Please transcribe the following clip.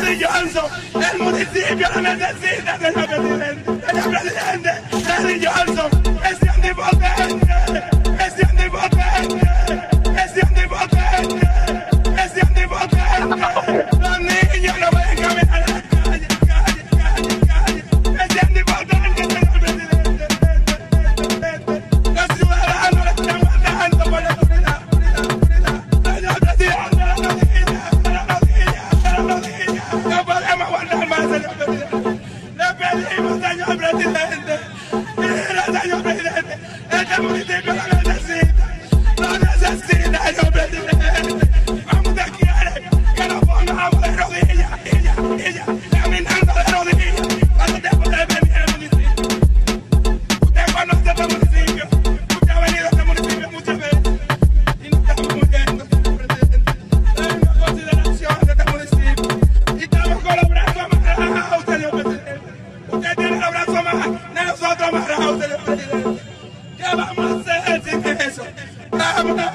Terry Johnson, el municipio lo necesita, señor presidente. Señor presidente, Terry Johnson, ese antipotente, ese antipotente, ese antipotente, ese antipotente. Los niños no pueden caminar a la calle, ese antipotente, señor presidente. Los ciudadanos le están matando por la seguridad. Señor presidente, no podemos aguantar más, señor presidente. Le pedimos, señor presidente. Mira, señor presidente, este municipio lo necesita. Lo necesita, señor presidente. Como usted quiere que nos pongamos de rodillas, caminando de rodillas, cuando usted puede venir al municipio. Usted conoce este municipio. Usted ha venido a este municipio muchas veces. Y nos estamos muriendo, señor presidente. Tenemos consideración de este municipio. Y estamos con los brazos amarrados, señor presidente. Usted tiene los brazos amarrados, nosotros amarrados, señor presidente. ¿Qué vamos a hacer sin eso? Vamos a